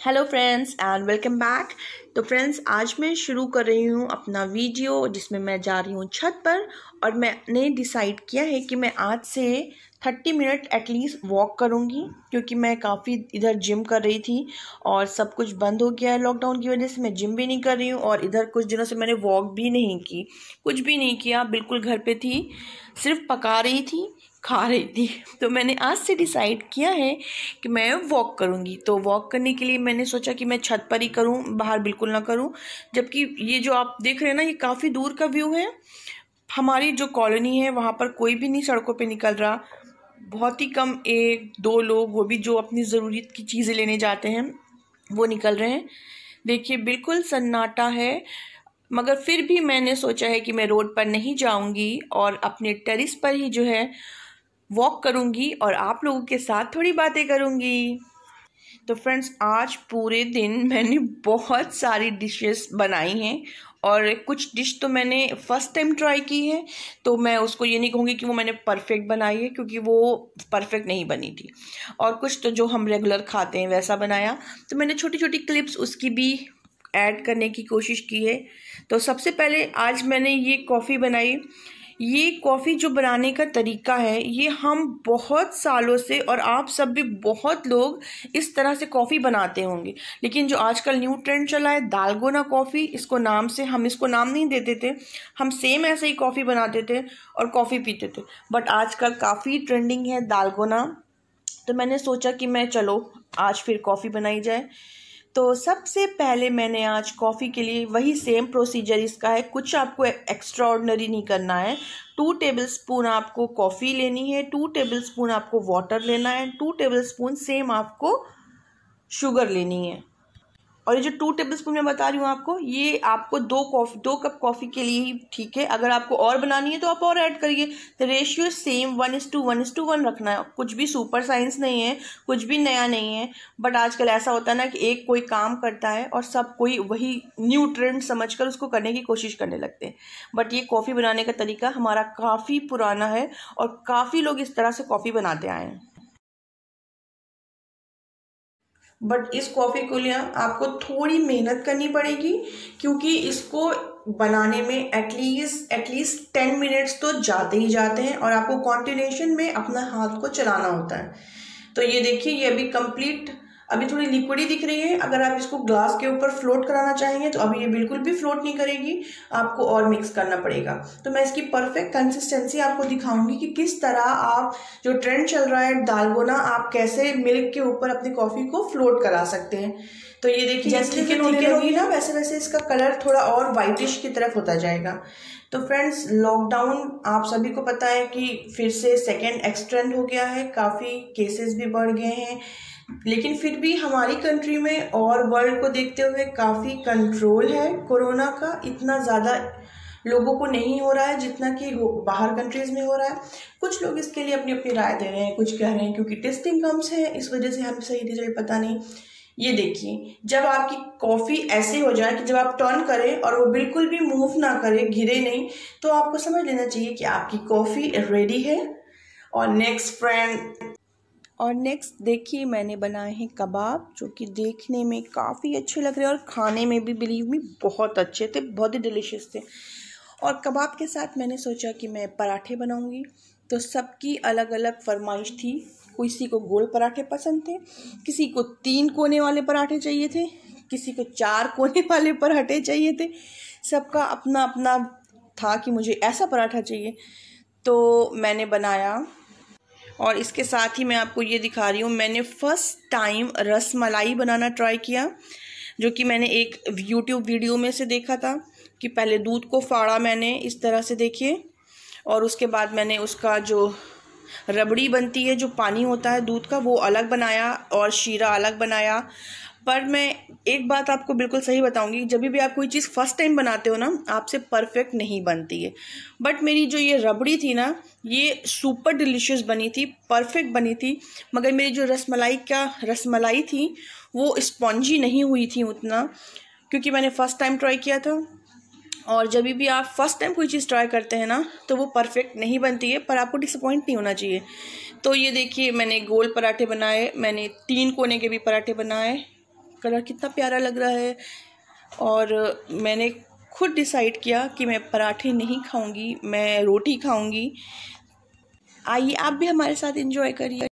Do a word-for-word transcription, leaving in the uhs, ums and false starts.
Hello friends and welcome back. तो friends, आज मैं शुरू कर रही हूँ अपना वीडियो जिसमें मैं जा रही हूँ छत पर और मैंने डिसाइड किया है कि मैं आज से तीस मिनट एटलीस्ट वॉक करूँगी, क्योंकि मैं काफ़ी इधर जिम कर रही थी और सब कुछ बंद हो गया है लॉकडाउन की वजह से। मैं जिम भी नहीं कर रही हूँ और इधर कुछ दिनों से मैंने वॉक भी नहीं की, कुछ भी नहीं किया, बिल्कुल घर पे थी, सिर्फ पका रही थी, खा रही थी। तो मैंने आज से डिसाइड किया है कि मैं वॉक करूँगी। तो वॉक करने के लिए मैंने सोचा कि मैं छत पर ही करूँ, बाहर बिल्कुल ना करूँ। जबकि ये जो आप देख रहे हैं ना, ये काफ़ी दूर का व्यू है। हमारी जो कॉलोनी है वहाँ पर कोई भी नहीं सड़कों पे निकल रहा, बहुत ही कम एक दो लोग, वो भी जो अपनी ज़रूरत की चीज़ें लेने जाते हैं वो निकल रहे हैं। देखिए बिल्कुल सन्नाटा है, मगर फिर भी मैंने सोचा है कि मैं रोड पर नहीं जाऊंगी और अपने टेरेस पर ही जो है वॉक करूंगी और आप लोगों के साथ थोड़ी बातें करूंगी। तो फ्रेंड्स, आज पूरे दिन मैंने बहुत सारी डिशेस बनाई हैं और कुछ डिश तो मैंने फर्स्ट टाइम ट्राई की है, तो मैं उसको ये नहीं कहूँगी कि वो मैंने परफेक्ट बनाई है, क्योंकि वो परफेक्ट नहीं बनी थी। और कुछ तो जो हम रेगुलर खाते हैं वैसा बनाया। तो मैंने छोटी छोटी क्लिप्स उसकी भी ऐड करने की कोशिश की है। तो सबसे पहले आज मैंने ये कॉफ़ी बनाई। ये कॉफ़ी जो बनाने का तरीका है, ये हम बहुत सालों से, और आप सब भी बहुत लोग इस तरह से कॉफ़ी बनाते होंगे, लेकिन जो आजकल न्यू ट्रेंड चला है दालगोना कॉफ़ी, इसको नाम से, हम इसको नाम नहीं देते थे, हम सेम ऐसे ही कॉफ़ी बनाते थे और कॉफ़ी पीते थे। बट आजकल काफ़ी ट्रेंडिंग है दालगोना। तो मैंने सोचा कि मैं चलो आज फिर कॉफ़ी बनाई जाए। तो सबसे पहले मैंने आज कॉफ़ी के लिए वही सेम प्रोसीजर इसका है, कुछ आपको एक्स्ट्रा ऑर्डिनरी नहीं करना है। टू टेबल स्पून आपको कॉफ़ी लेनी है, टू टेबल स्पून आपको वाटर लेना है, टू टेबल स्पून सेम आपको शुगर लेनी है। और ये जो टू टेबल स्पून मैं बता रही हूँ आपको, ये आपको दो कॉफ़ी दो कप कॉफ़ी के लिए ही ठीक है। अगर आपको और बनानी है तो आप और ऐड करिए। तो ratio same one is to one is to one रखना है। कुछ भी सुपर साइंस नहीं है, कुछ भी नया नहीं है। बट आजकल ऐसा होता है ना कि एक कोई काम करता है और सब कोई वही न्यू ट्रेंड समझ कर उसको करने की कोशिश करने लगते हैं। बट ये कॉफ़ी बनाने का तरीका हमारा काफ़ी पुराना है और काफ़ी लोग इस तरह से कॉफ़ी बनाते आए हैं। बट इस कॉफ़ी को लिए आपको थोड़ी मेहनत करनी पड़ेगी, क्योंकि इसको बनाने में एटलीस्ट एटलीस्ट टेन मिनट्स तो जाते ही जाते हैं और आपको कॉन्टिन्यूशन में अपना हाथ को चलाना होता है। तो ये देखिए, ये अभी कंप्लीट, अभी थोड़ी लिक्विडी दिख रही है। अगर आप इसको ग्लास के ऊपर फ्लोट कराना चाहेंगे तो अभी ये बिल्कुल भी फ्लोट नहीं करेगी, आपको और मिक्स करना पड़ेगा। तो मैं इसकी परफेक्ट कंसिस्टेंसी आपको दिखाऊंगी कि किस तरह आप, जो ट्रेंड चल रहा है दालगोना, आप कैसे मिल्क के ऊपर अपनी कॉफ़ी को फ्लोट करा सकते हैं। तो ये देखिए, जैसे थिकन होगी ना, वैसे वैसे इसका कलर थोड़ा और वाइटिश की तरफ होता जाएगा। तो फ्रेंड्स, लॉकडाउन आप सभी को पता है कि फिर से सेकेंड एक्सटेंड हो गया है, काफ़ी केसेस भी बढ़ गए हैं, लेकिन फिर भी हमारी कंट्री में और वर्ल्ड को देखते हुए काफ़ी कंट्रोल है कोरोना का। इतना ज़्यादा लोगों को नहीं हो रहा है जितना कि बाहर कंट्रीज़ में हो रहा है। कुछ लोग इसके लिए अपनी अपनी राय दे रहे हैं, कुछ कह रहे हैं क्योंकि टेस्टिंग कम्स है इस वजह से हमें सही रिजल्ट पता नहीं। ये देखिए, जब आपकी कॉफ़ी ऐसे हो जाए कि जब आप टर्न करें और वो बिल्कुल भी मूव ना करे, गिरे नहीं, तो आपको समझ लेना चाहिए कि आपकी कॉफ़ी रेडी है। और नेक्स्ट फ्रेंड और नेक्स्ट देखिए, मैंने बनाए हैं कबाब, जो कि देखने में काफ़ी अच्छे लग रहे हैं और खाने में भी, बिलीव मी, बहुत अच्छे थे, बहुत ही डिलीशियस थे। और कबाब के साथ मैंने सोचा कि मैं पराठे बनाऊंगी। तो सबकी अलग अलग फरमाइश थी। किसी को गोल पराठे पसंद थे, किसी को तीन कोने वाले पराठे चाहिए थे, किसी को चार कोने वाले पराठे चाहिए थे। सबका अपना अपना था कि मुझे ऐसा पराठा चाहिए। तो मैंने बनाया, और इसके साथ ही मैं आपको ये दिखा रही हूँ, मैंने फ़र्स्ट टाइम रसमलाई बनाना ट्राई किया, जो कि मैंने एक यूट्यूब वीडियो में से देखा था। कि पहले दूध को फाड़ा मैंने इस तरह से, देखिए, और उसके बाद मैंने उसका जो रबड़ी बनती है, जो पानी होता है दूध का, वो अलग बनाया और शीरा अलग बनाया। पर मैं एक बात आपको बिल्कुल सही बताऊंगी, जब भी आप कोई चीज़ फर्स्ट टाइम बनाते हो ना, आपसे परफेक्ट नहीं बनती है। बट मेरी जो ये रबड़ी थी ना, ये सुपर डिलीशियस बनी थी, परफेक्ट बनी थी। मगर मेरी जो रसमलाई का रसमलाई थी वो स्पॉन्जी नहीं हुई थी उतना, क्योंकि मैंने फ़र्स्ट टाइम ट्राई किया था। और जब भी आप फर्स्ट टाइम कोई चीज़ ट्राई करते हैं ना, तो वो परफेक्ट नहीं बनती है, पर आपको डिसअपॉइंट नहीं होना चाहिए। तो ये देखिए, मैंने गोल पराठे बनाए, मैंने तीन कोने के भी पराठे बनाए, कलर कितना प्यारा लग रहा है। और मैंने खुद डिसाइड किया कि मैं पराठे नहीं खाऊंगी, मैं रोटी खाऊंगी। आइए आप भी हमारे साथ एंजॉय करिए।